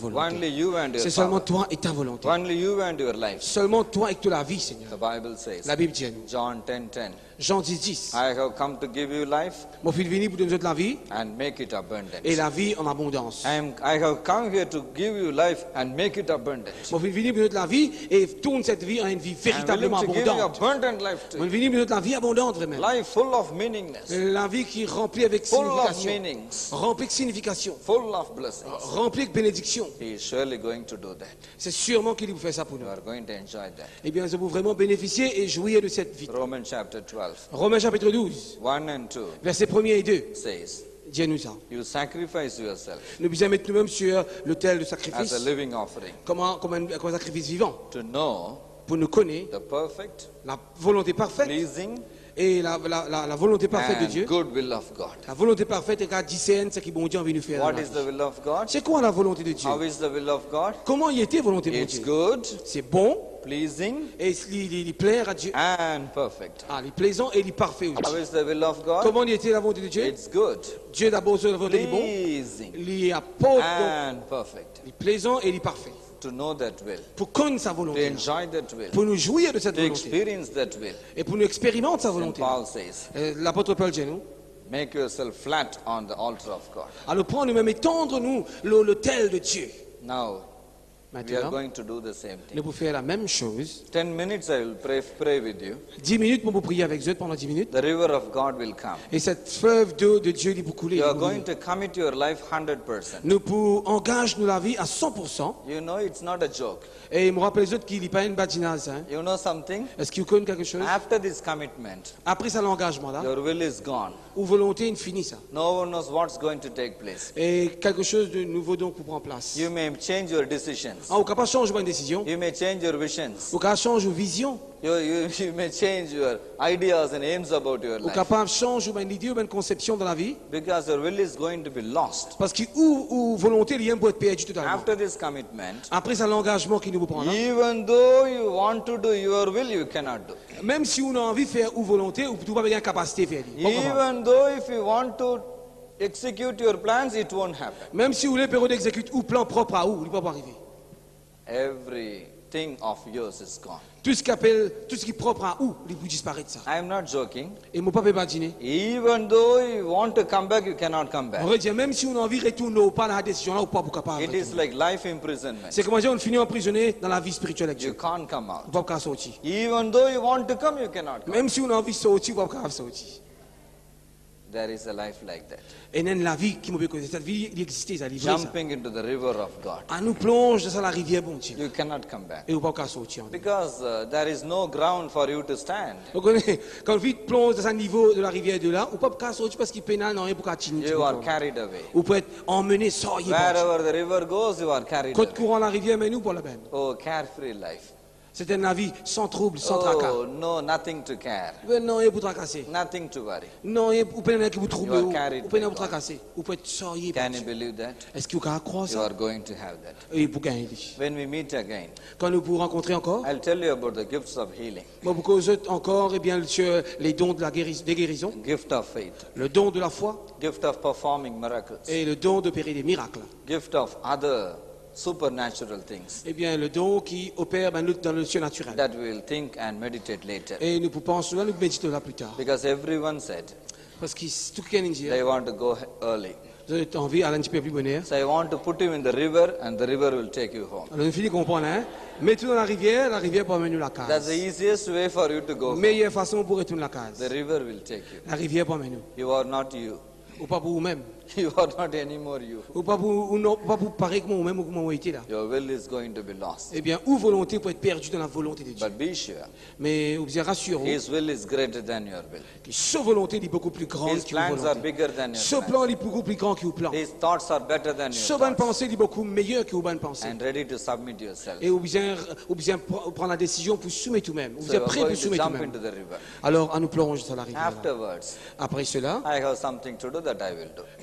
Only you and your C'est seulement power. toi et ta volonté. Only you and your life. Seulement toi et la vie, Seigneur. The Bible says, La Bible dit à nous. John 10:10, Jean 10. I have come to give you life Mon fils est venu pour donner la vie and make it abundant. et la vie en abondance. I have come here to give you life and make it abundant. Mon fils est venu pour donner la vie et tourne cette vie en une vie I'm willing véritablement to give you abondante. abundant life to Mon you. fils est venu pour donner la vie abondante vraiment. Life full of meaningness, La vie qui est remplie avec full of signification. meanings, Remplie de signification. full of blessings. Remplie de bénédiction. He is surely going to do that. C'est sûrement qu'il vous fait ça pour nous. You are going to enjoy that. Eh bien, nous allons vraiment bénéficier et jouir de cette vie. Romans chapter 12, Romains chapitre 12, 1 and 2 versets 1er et 2. says, Dis-nous ça. you sacrifice yourself Nous devons mettre nous-mêmes sur l'autel de as sacrifice a living offering comme un sacrifice vivant to know pour nous connaître the perfect, la volonté parfaite pleasing, et la volonté parfaite de and Dieu. good will of God. La volonté parfaite est qu'à discerner ce que bon Dieu a envie de nous faire. dans What la is vie. the will of God? C'est quoi la volonté de Dieu? How is the will of God? Comment y était volonté de It's Dieu? good, C'est bon pleasing, et il plaire à Dieu. and perfect. Ah, il est plaisant et il est parfait How aussi. is the will of God? Comment y était la volonté de Dieu? It's good, Dieu d'abord sur la volonté est bon. pleasing, Il est apôtre, and perfect. il est plaisant et il est parfait. To know that will, Pour connaître sa to volonté, enjoy that will, pour nous jouir de cette to volonté experience that will. et pour nous expérimenter sa And volonté. Paul says, L'apôtre Paul dit nous, make yourself flat on the altar of God. alors prendre nous-mêmes et tendre nous l'autel de Dieu. Now, we are Maintenant, going to do the same thing. nous pouvons faire la même chose. 10 minutes I will pray with you. 10 minutes pour vous prier avec eux pendant 10 minutes. The river of God will come. Et cette fleuve d'eau de Dieu il pour couler. You il are pour couler. going to commit your life 100%. Nous pour engage nous la vie à 100%. You know it's not a joke. Et il me rappelle les autres qu'il n'est pas une badinage. Hein. You know something? Est-ce qu'ils connaissent quelque chose? After this commitment, Après ça l'engagement là, your will is gone. ou volonté infinie ça. No one knows what's going to take place. Et quelque chose de nouveau donc pour prendre place. You may change your decisions. Ah, ou capable de changer une décision. You may change your visions. Ou capable de changer une vision. You may change your ideas and aims about your Ou life. capable de changer une idée ou une conception dans la vie. Because your will is going to be lost. Parce que ou volonté il y a pour être perdu totalement. After this commitment, Après ça l'engagement qui nous vous prend là. even though you want to do your will, you cannot do. Même si on a envie de faire ou volonté ou tout pas bien capacité de faire. Even though if you want to execute your plans, it won't happen. Même si vous voulez période d'exécuter ou plan propre à où, il ne peut pas arriver. Everything of yours is gone. Tout ce qui est propre à où, il peut disparaître ça. I am not joking. Et mon papa pas dîner. Even though you want to come back, you cannot come On back. va dire même si on a envie de retourner ou pas dans la décision là ou pas pour capable. It is like life imprisonment. C'est comme si on finit emprisonné dans la vie spirituelle avec You Dieu. can't come On out. ne peut pas sortir. Even though you want to come, you cannot come. Même si on a envie de sortir, on ne peut pas sortir. There is a life like that. Et même la vie qui m'a cause cette vie, il existait, ça livrait ça. Jumping into the river of God. À nous plonge dans la rivière bon Dieu. You cannot come back. Et on ne peut pas sortir. Because there is no ground for you to stand. Vous connaissez, quand vous plonge dans un niveau de la rivière de là, on ne peut pas sortir parce qu'il pénal non rien pour continuer. You are carried away. Ou peut être emmené sans y Wherever the river goes, you are carried Quand away. courant la rivière, mais nous pour la même. Oh, carefree life. C'était une vie sans trouble, sans tracas. Oh, no, nothing to care. Non, il pour tracasser. Nothing to worry. Non, il pour pas qui vous trouble. You are carried Ou pas by pour God. tracasser. Ou peut être sortir. Can you believe that? Est-ce que vous pouvez croire You ça? are going to have that. Et pour gagner. When we meet again, Quand nous pourrons rencontrer encore, I'll tell you about the gifts of healing, bon, pour causer encore, eh bien, sur les dons de la des guérisons, gift of faith, le don de la foi gift of performing miracles, et le don d'opérer des miracles. gift of other supernatural things Eh bien, le don qui opère ben, dans le surnaturel. that we will think and meditate later. Et nous pensons là, nous méditons là plus tard. Because everyone said Parce que tout quelqu'un dit, they want to go early. vous avez envie d'aller un petit peu plus bonheur. So I want to put him in the river and the river will take you home. Alors, nous finissons comprendre, hein. Mettez-nous dans la rivière pour amener nous la That's the case. easiest way for you to go home. Meilleure façon pour retourner la The case. river will take you. La rivière pour amener nous. You are not you. Ou pas pour vous-même. You are not anymore you. Ou pas pour, ou non, pas pour pareil que moi-même ou comme moi été là. Your will is going to be lost. Eh bien, ou volonté pour être perdu dans la volonté de Dieu. But be sure, Mais vous êtes rassurés His will is greater than your will. que sa volonté est beaucoup plus grande His que vos plans are volontés. bigger than your Ce plans. plan est beaucoup plus grand que vos plans. His thoughts are better than Ce your bonne thoughts. pensée est beaucoup meilleur que vos bonnes pensées. And ready to submit yourself. Et vous besoin prendre la décision pour soumettre tout-même. Vous So you êtes are prêt going pour to soumettre jump tout-même. into the river. Alors, à nous plonger dans la rivière. Afterwards, Après cela, I have something to do that I will do. et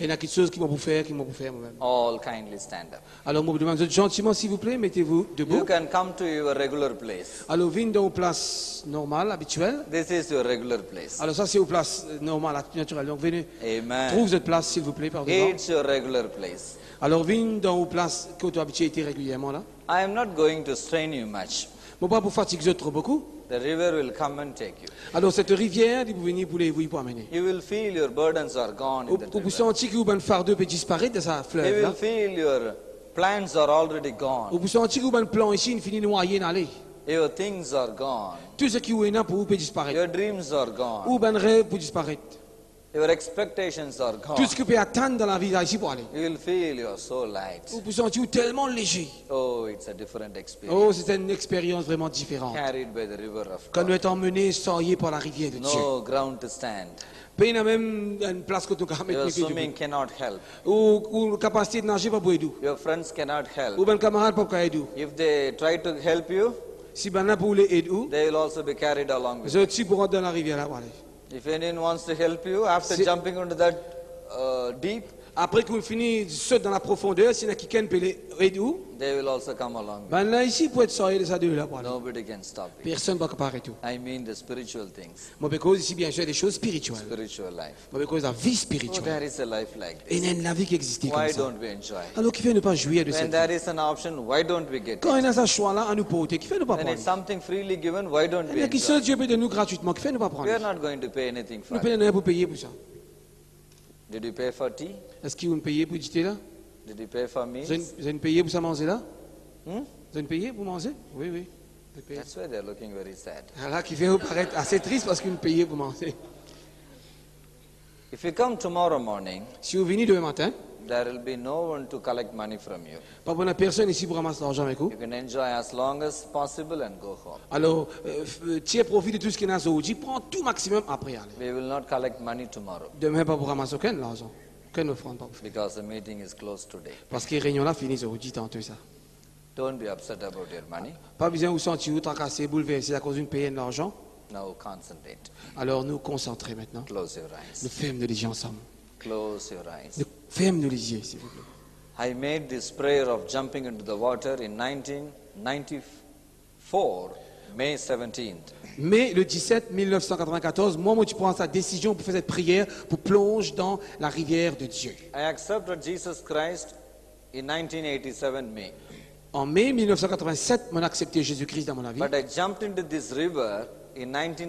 y a quelque chose qui m'a pour faire, moi-même. All kindly stand up. Alors, moi, je vous demande gentiment, s'il vous plaît, mettez-vous You debout. can come to your regular place. Alors, venez dans vos places normales, habituelles. This is your regular place. Alors, ça, c'est vos places normales, naturelles. Donc, venez, Amen. trouve votre place, s'il vous plaît, pardon. It's your regular place. Alors, venez dans vos places que vous habituez régulièrement, là. I am not going to strain you much. Bon, pas pour fatiguer trop beaucoup. The river will come and take you. Alors, cette rivière, il vous venir pour les vous pour amener. You will feel your burdens are gone in that Vous river. sentez que votre fardeau peut disparaître de sa You fleuve, will là. feel your plans are already gone. Vous sentez que votre plan ici, il finit noyé dans l'eau. Your things are gone. Tout ce qui est là pour vous peut disparaître. Your dreams are gone. Ou votre rêve peut disparaître. Your expectations are Tout gone. ce que vous pouvez attendre dans la vie là, ici pour aller. You will feel you are so light. Vous sentez tellement léger. Oh, it's a different Oh, experience. c'est une expérience vraiment différente. Carried by the river of Quand nous God. sommes emmenés, soyez par la rivière de Dieu. No ground to stand. Puis il y a même une place que nous pouvons Your mettre. swimming cannot help. Ou la capacité de nager pas pour aider. Your friends cannot Ou help. ben camarade pas pour aider. If they try to help you, Si ben là pour les aider, they will also be carried along with you. je suis pour rentrer dans la rivière là pour aller. If anyone wants to help you after Si- jumping into that deep, Après que vous finissez saute dans la profondeur, s'il y en a qui peut les aider, they will also come along. ben là ici pour être sorti de ça deux là pour aller. Nobody can stop you. Personne ne peut pas arrêter tout. I mean the spiritual things, Moi, parce que ici, bien sûr, des choses spirituelles. spiritual life. Moi, parce que la vie Oh, spirituelle. there is a life like Et this. il y a une vie qui existe comme Why ça. don't we enjoy? Alors, qui fait ne pas jouir de When cette vie? there is an option, why don't we get Quand it? il y a ce choix-là à nous porter, qui fait ne pas When it's prendre? something freely given, why don't Il we y a qui enjoy? seul Dieu peut de nous gratuitement, qui fait ne pas prendre? We are not going to pay anything for Nous it. payons rien pour payer pour ça. Did you pay for tea? Est-ce qu'ils vont payer pour jeter là? Did you pay for meals? Vous avez payé pour ça manger là? Hmm? Vous avez payé pour manger? Oui, oui. Vous avez payé. That's why they're looking very sad. Là, qui fait vous paraître assez triste parce qu'ils ont payé pour manger. If you come tomorrow morning, Si vous venez demain matin, there will be no one to collect money from you. pas bonne personne ici pour ramasser l'argent avec vous. You can enjoy as long as possible and go home. Alors, tiens profit de tout ce qu'il y a aujourd'hui, prends tout maximum après aller. We will not collect money tomorrow Demain, pas pour ramasser aucun l'argent. Aucune offrande pas pour faire. because the meeting is closed today. Parce que les réunions là finissent aujourd'hui, tantôt ça. Don't be upset about your money. Pas besoin de vous sentir vous tracasser, bouleversé à cause d'une paye de l'argent. Now concentrate. Alors nous concentrer maintenant. Close your Nous eyes. fermons les yeux ensemble. Close your eyes. Nous fermons les yeux, s'il vous plaît. I made this prayer of jumping into the water in 1994, May 17th. Mais le 17 1994, moi, tu prends sa décision pour faire cette prière pour plonger dans la rivière de Dieu. I accepted Jesus Christ in 1987 May. En mai 1987, on a accepté Jésus-Christ dans mon vie. But I jumped into this river in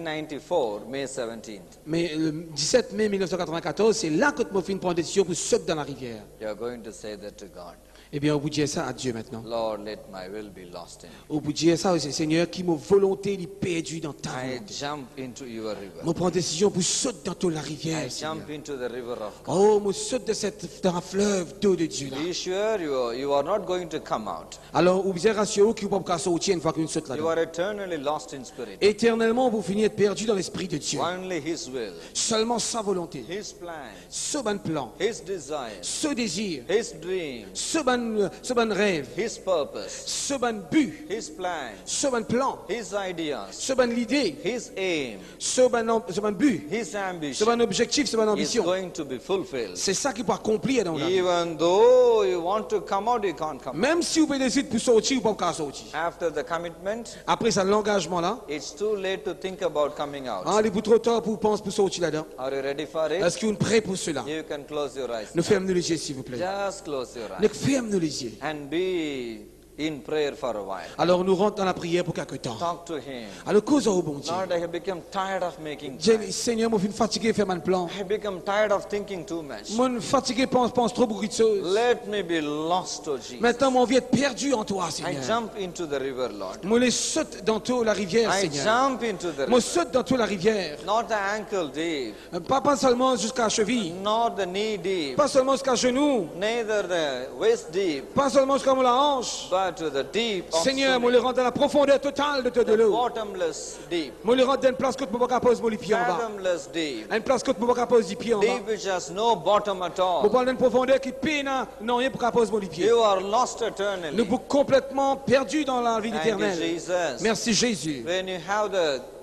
1994, May 17th. Mais le 17 mai 1994, c'est là que tu prends une décision pour sauter dans la rivière. You are going to say that to God. Eh bien, on vous dit ça à Dieu maintenant. Lord, let my will be lost in you. On vous dit ça aussi, Seigneur, qui m'a volonté est perdue dans ta I volonté. jump into your river. Je prends décision pour sauter dans toute la rivière, I Seigneur. jump into the river of God. Oh, je saute dans un fleuve d'eau de Dieu là. Be sure you are not going to come out. Alors, vous êtes rassuré qu'il ne peut pas sortir une fois qu'on saute You là-dedans. are eternally lost in spirit. Éternellement, vous finissez perdu dans l'esprit de Dieu. Only His will, Seulement sa volonté, His plans, ce bon plan, His desires, ce désir, His dreams, ce bon rêve, His purpose, ce bon but, His plans, ce bon plan, His ideas, ce bon idée, His aim, ce bon but, His ce ambition bon objectif, ce bon is ambition. going to be fulfilled. C'est ça qu'il peut accomplir dans la vie. Even though you want to come out, you can't come out. Même si vous pouvez décider pour sortir, vous ne pouvez pas sortir. After the commitment, Après ça, l'engagement là, it's too late to think about coming out. il est trop tard pour penser pour sortir là-dedans. Are you ready for it? Est-ce que vous êtes prêts pour cela? You can close your eyes. Nous fermons les yeux, s'il vous plaît. Just close your Nous eyes fermons les yeux. and be in prayer for a while. Alors nous rentrons dans la prière pour quelque temps. Talk to Him. Alors cause au bon Dieu. Lord, I have become tired of making J'ai- plans. Seigneur, moi je suis fatigué de faire mon plan. I have become tired of thinking too much. Moi je suis fatigué pense trop beaucoup de choses. Let me be lost, oh Jesus. Maintenant mon vie est perdue en toi, I Seigneur. jump into the river, Lord. Moi les saute dans toute la rivière, I Seigneur. jump into the Moi river. saute dans toute la rivière. Not the ankle deep, Pas seulement jusqu'à la cheville. not the knee deep, Pas seulement jusqu'à genou. neither the waist deep, Pas seulement jusqu'à la hanche. but to the deep of Seigneur, moi swimming. les rends dans la profondeur totale de l'eau. Bottomless deep, Moi les rends dans une place que tu ne peux pas poser mon pied en bas. fathomless deep, Une place que tu ne peux pas poser les pieds en bas. deep which has no bottom at Vous all. parlez d'une profondeur qui peine non rien pour poser mon pied. You are lost Nous eternally. sommes complètement perdus dans la vie Thank you, éternelle. Jesus. Merci Jésus. When you have the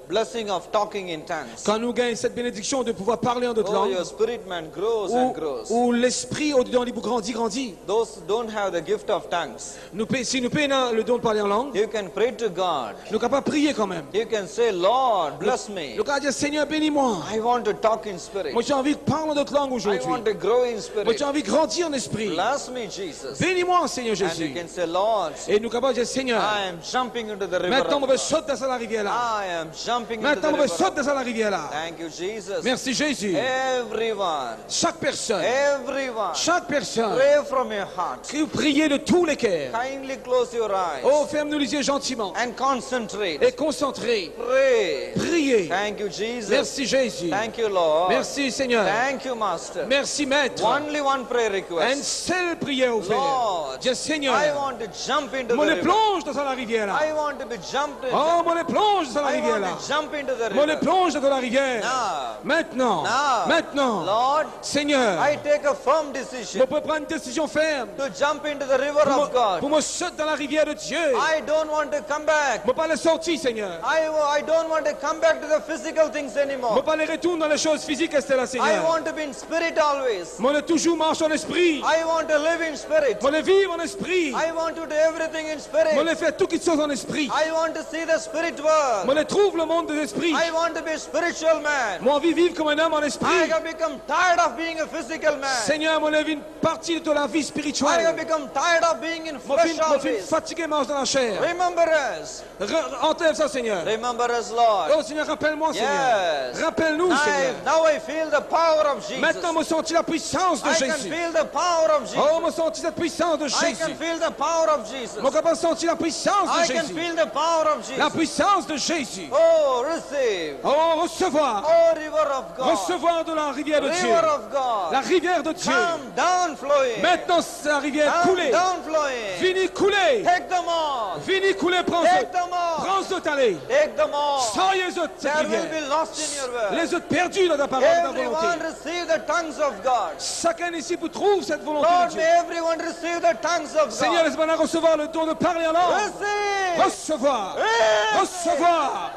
blessing of talking in tongues, quand nous gagnons cette bénédiction de pouvoir parler en d'autres oh, langues, your spirit man grows and grows. où l'esprit au-dedans de nous grandit. Those who don't have the gift of tongues, Si nous payons le don de parler en langue, you can pray to God. nous sommes capables de prier quand même. You can say, Lord, bless me. Nous pouvons dire, Seigneur, bénis-moi. I want to talk in spirit. Moi, j'ai envie de parler en d'autres langues I aujourd'hui. want to grow in Moi, spirit. j'ai envie de grandir en esprit. Bless me, Jesus. Bénis-moi, Seigneur And you Jésus. can say, Lord, Et nous sommes capables de dire, Seigneur, I am jumping into the river maintenant, of on va God. sauter dans la rivière là. I am jumping into the Maintenant, on va river of sauter God. dans la rivière là. Thank you, Jesus. Merci Jésus. Everyone, Chaque personne, everyone, pray from your heart. que vous priez de tous les cœurs. Kindly close your eyes Oh, ferme-nous les yeux gentiment. and concentrate. Et concentrez. Pray. Priez. Thank you, Jesus. Merci Jésus. Thank you, Lord. Merci Seigneur. Thank you, Master. Merci Maître. Only one prayer Une request. seule prière au Père. Lord, Dis Seigneur, I want to jump into moi the les river. plonge dans la rivière là. I want to be jumped in. Oh, moi les plonge dans la I rivière want là. to jump into the Moi les river. plonge dans la rivière. Now, Maintenant. now, Maintenant. Lord, Seigneur, I take a firm on decision peut prendre une décision ferme. to jump into the river of Pour God. me sauter dans la rivière de Dieu. I don't want to come back. Je ne peux pas les sortir, Seigneur. I don't want to come back to the physical things Je ne peux anymore. pas les retourner dans les choses physiques, là, I Seigneur. want to be in spirit always. Moi, je toujours marche en esprit. I want to live in spirit. Moi, je vivre en esprit. I want to do everything in Moi, spirit. je fais tout qui chose en esprit. I want to see the spirit world. Moi, je trouve le monde des esprits. I want to be a spiritual man. Moi, je vivre comme un homme en I esprit. have become tired of being a physical man. Seigneur, moi, je vis une partie de la vie I have spirituelle. become tired of being in Moi, flesh je suis always. fatigué, marche dans la chair. Remember us. Enlève ça, Seigneur. Remember us, Lord. Oh, Seigneur, rappelle-moi, Seigneur. Yes. Rappelle-nous, Seigneur. Now I feel the power of Jesus. Maintenant, je sens la puissance de I can Jésus. feel the power of Jesus. Oh, je sens cette puissance de I can Jésus. feel the power of Jesus. Moi, capable de sentir la puissance de I can Jésus. feel the power of La Jesus. puissance de Jésus. Oh, receive. Oh, recevoir. Oh, river of God. Recevoir de la rivière de Dieu. River of God. La rivière de Dieu. Come down flowing. Maintenant, c'est la rivière Come coulée. down flowing. Fini couler. Take them all. Fini couler, prends Take them all. autres allez. Take them all. Sans les autres, cette There will rivière. be lost in your word. Les autres perdus dans ta parole, dans ta Everyone volonté. receive the tongues of God. Chacun ici vous trouve cette volonté de Lord, Dieu. may everyone receive the tongues of Seigneur, God. laisse-moi recevoir le don de parler en langue. Receive. Recevoir. Receive. Recevoir.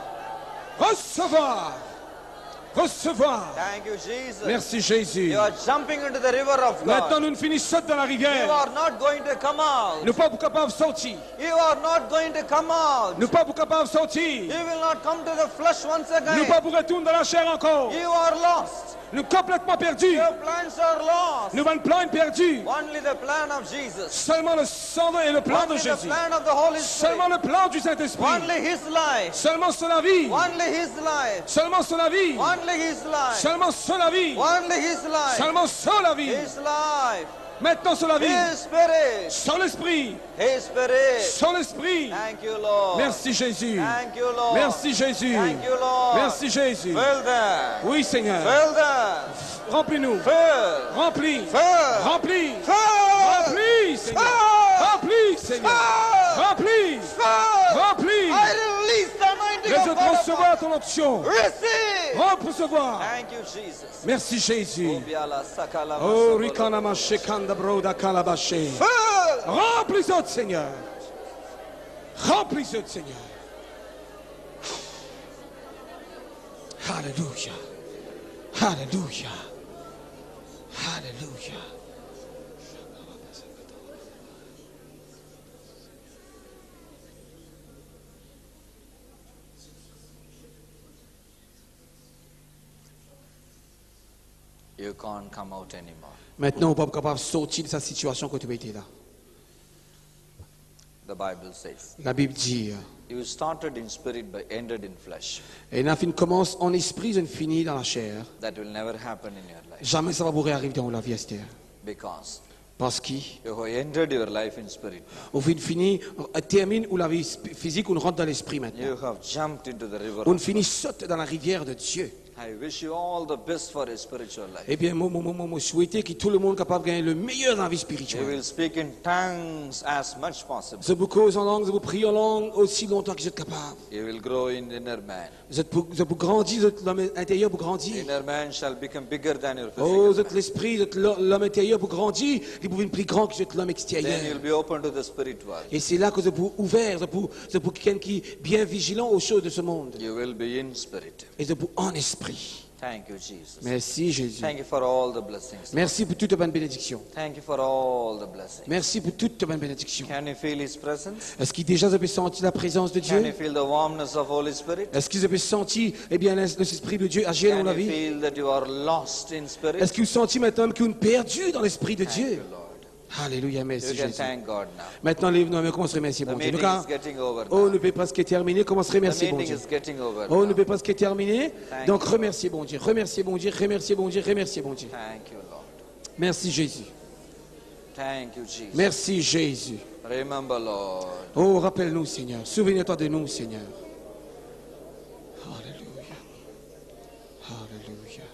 Recevoir. Recevoir. Thank you, Jesus. Merci Jésus. You are jumping into the river of Maintenant, God. nous finissons dans la You rivière. are not going to come out. Nous ne sommes pas capables de sortir. You are not going to come out. Nous ne sommes pas capables de sortir. You will not come to the flesh once Nous ne again. pas pour retourner dans la chair encore. You are lost. Nous complètement perdus. Your plans are lost. Nous avons plein perdus. Only the plan of Jesus. Seulement le sang et le plan de Only the Jésus. plan of the Holy Spirit. Seulement le plan du Saint-Esprit. Only His life. Seulement son avis. Only His life. Seulement son avis. Only His life. Seulement son avis. Only His life. Seulement son avis. His life. Maintenant son avis. His Spirit. Son esprit. His Spirit. Son esprit. Thank you, Lord. Merci Jésus. Thank you, Lord. Merci Jésus. Thank you, Lord. Merci Jésus. Fill them. Oui Seigneur. Fill them. Remplis-nous. Fill. Remplis. Fill. Remplis. Fill. Remplis Seigneur. Fill. Remplis Seigneur. Fill. Remplis. Fill. Remplis. I release the anointing Les of autres God recevoir upon ton onction. you. Receive. Recevoir. Thank you, Jesus. Merci Jésus. Obiala sakala Oh, masabolo. Rikanama Shekanda Broda Kalabashe. Fill. Remplis-toi, Seigneur. Remplis-toi, Seigneur. Alléluia. Alléluia. Alléluia. You can't come out anymore. Maintenant, on n'est pas capable de sortir de sa situation quand tu étais là. The Bible says, La Bible dit, you started in spirit but ended in flesh. et la fin commence en esprit, je finis dans la chair. That will never happen in your life. Jamais ça va vous réarriver dans la vie, Esther. Because Parce que you have entered your life in spirit. on finit, termine où la vie physique, on rentre dans l'esprit maintenant. You have jumped into the river. On finit saute dans la rivière de Dieu. I wish you all the best for your spiritual life. Eh bien, moi, souhaiter que tout le monde est capable de gagner le meilleur dans la vie You spirituelle. will speak in tongues as much possible. Je vous cause en langue, je vous prie en langue aussi longtemps que vous êtes capable. You will grow in inner man. Vous êtes grandir, l'homme intérieur pour grandir. Inner man shall become bigger than your Oh, physical vous êtes l'esprit, vous êtes l'homme intérieur pour grandir, il pouvez être plus grand que l'homme man. Then extérieur. you'll be open to the spirit world. Et c'est là que vous êtes ouvert, vous êtes quelqu'un qui est bien vigilant aux choses de ce monde. You will be in spirit. Et vous êtes en esprit. Thank you, Jesus. Merci Jésus. Thank you for all the blessings. Merci pour toute bonne bénédiction. Thank you for all the blessings. Merci pour toute bonne bénédiction. Can you feel His presence? Est-ce que déjà vous avez senti la présence de Can you Dieu? feel the warmness of Holy Spirit? Est-ce que vous avez senti eh bien, l'Esprit de Dieu agir dans Can la you vie? feel that you are lost in spirit? Est-ce que vous sentez maintenant que vous êtes perdu dans l'Esprit de Thank Dieu? you, Lord. Alléluia, merci You can Jésus. thank God now. Maintenant, lève-nous, mais commence à remercier The bon Dieu. meeting Lucas, is getting over oh, now. ne peut pas ce qui est terminé, commence à The remercier bon meeting Dieu. is getting over Oh, ne now. peut pas ce qui est terminé, Thank donc you. remerciez bon Dieu, remerciez bon Dieu, remerciez bon Dieu, remerciez bon Dieu. Thank you, Lord. Merci Jésus. Thank you, Jesus. Merci Jésus. Remember, Lord. Oh, rappelle-nous Seigneur, souviens-toi de nous Seigneur. Alléluia. Alléluia.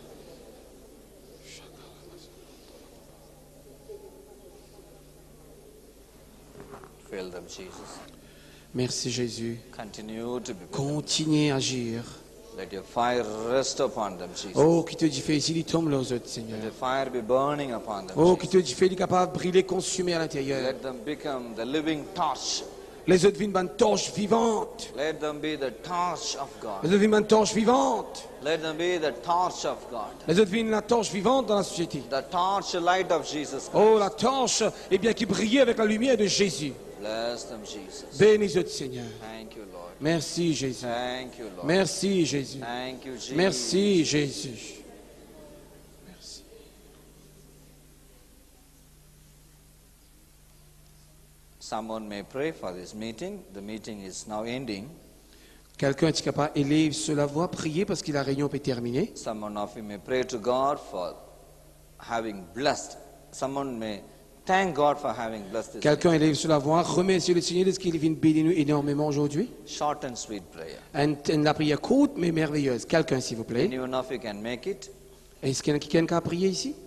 Fill them, Jesus. Merci Jésus. Continue to be. Continuez à agir. Let your fire rest upon them, Jesus. Oh, qui te dit fait ici, il tombe les autres Seigneur. Let the fire be burning upon them, Oh, qui Jesus. te dit fait, il est capable de brûler, consumer à l'intérieur. Let them become the living torch. Les autres viennent une torche vivante. Let them be the torch of God. Les autres viennent une torche vivante. Let them be the torch of God. Les autres viennent la torche vivante dans la société. The torch light of Jesus Christ. Oh, la torche, eh bien, qui brillait avec la lumière de Jésus. Bless them, Jesus. Bénis-eux, Seigneur. Thank you, Lord. Merci, Jésus. Thank you, Lord. Merci, Jésus. Thank you, Jesus. Merci, Jésus. Merci. Someone may pray for this meeting. The meeting is now ending. Quelqu'un est capable élève sur la voix, prier parce que la réunion peut terminer. Someone of you may pray to God for having blessed. Someone may thank God for having blessed this Quelqu'un élève sur la voix, remercie le Seigneur de ce qu'il vient bénir nous énormément aujourd'hui. meeting. Short and sweet prayer. Une prière courte mais merveilleuse. Quelqu'un, s'il vous plaît. Anyone of you can make it. Est-ce qu'il y en a qui a prié ici?